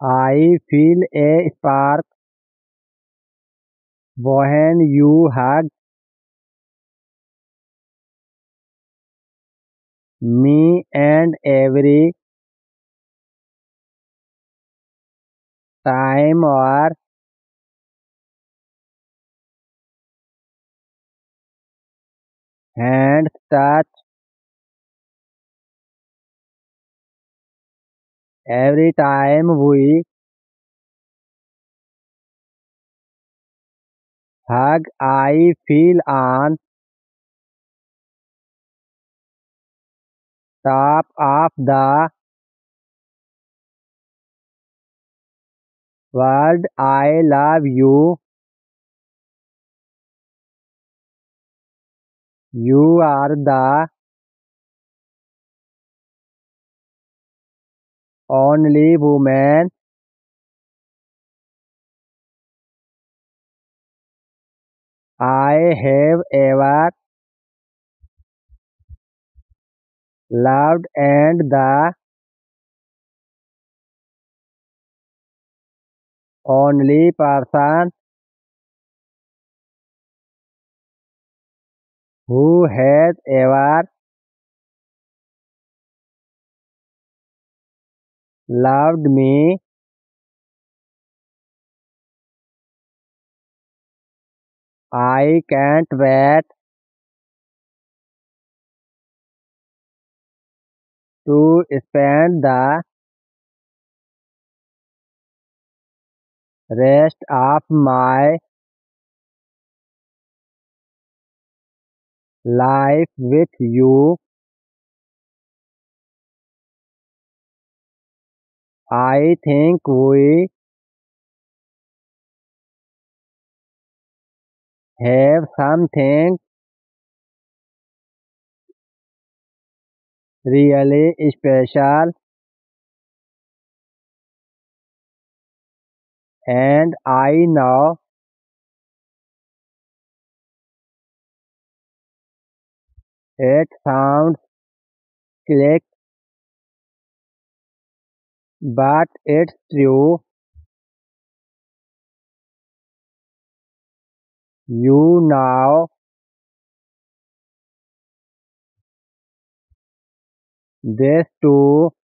I feel a spark when you hug me, and every time our hands touch, every time we hug, I feel on top of the world. I love you. You are the only woman I have ever loved, and the only person who has ever loved me. I can't wait to spend the rest of my life with you. I think we have something really special, and I know it sounds click, but it's true. You know this too.